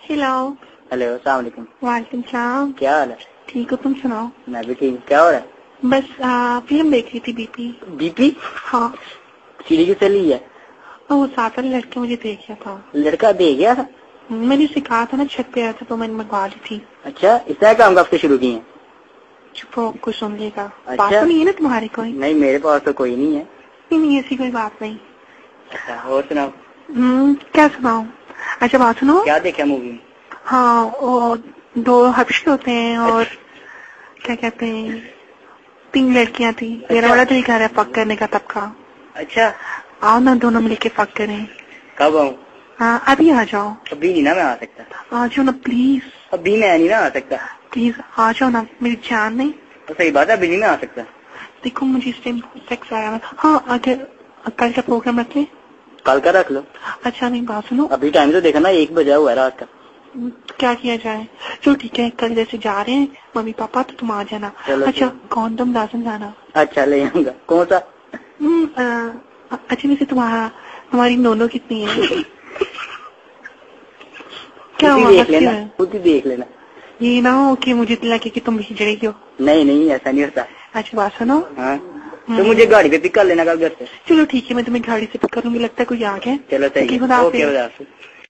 Hello hello السلام علیکم. وعلیکم السلام. کیا حال ہے؟ ٹھیک ہو تم سناؤ؟ میں بھی ٹھیک. کیا ہو رہا ہے؟ بس فلم دیکھ رہی تھی بی پی. بی پی ہاں سیڑھی کی چلی ہے. وہ ساتھ والے لڑکے مجھے دیکھ گیا تھا. لڑکا دے گیا تھا؟ میں نے اسے کہا تھا نا چھت پہ آیا تھا تو میں نے منگوا لی تھی. اچھا اس طرح کام کب سے شروع کیے ہیں؟ چپ ہو کچھ سن لے گا. اچھا. بات تو نہیں ہے نا تمہاری کوئی؟ نہیں میرے پاس تو کوئی نہیں ہے. نہیں ایسی کوئی بات نہیں. اچھا اور سناؤ. کیا سناؤں؟ اچھا بات سنو. کیا دیکھا مووی میں؟ ہاں وہ دو حبشی ہوتے ہیں اور کیا کہتے ہیں 3 لڑکیاں تھیں. میرا بڑا دل کر رہا ہے فک کرنے کا تب کا. اچھا آؤ نا دونوں مل کے فک کریں. کب آؤں؟ ہاں ابھی آ جاؤ. ابھی نہیں نا میں آ سکتا. آ جاؤ نا پلیز. ابھی میں نہیں نا آ سکتا. پلیز آ جاؤ نا میری جان. نہیں تو صحیح بات ہے ابھی نہیں میں آ سکتا. دیکھو مجھے اس ٹائم سیکس آیا. ہاں اگر کل کا پروگرام رکھ لیں. کل کا رکھ لو. اچھا نہیں بات سنو. ابھی ٹائم تو دیکھا نا 1 بجا ہوا ہے رات کا. کیا کیا جائے؟ چلو ٹھیک ہے کل جیسے جا رہے ہیں ممی پاپا تو تم آ جانا. اچھا کون تم لازم جانا. اچھا لے آؤں گا. کون سا؟ اچھا ویسے تمہاری نونو کتنی ہے؟ کیا ہوا؟ دیکھ لینا خود ہی دیکھ لینا. یہ نہ ہو کہ مجھے لگے کہ تم بھیج رہی ہو. نہیں ایسا نہیں ہوتا. اچھا بات سنو. ہاں تو مجھے گاڑی پہ پک کر لینا کل گھر سے. چلو ٹھیک ہے میں تمہیں گاڑی سے پک کروں گی. لگتا ہے کوئی آ گیا. چلو صحیح ہے. اوکے خدا حافظ.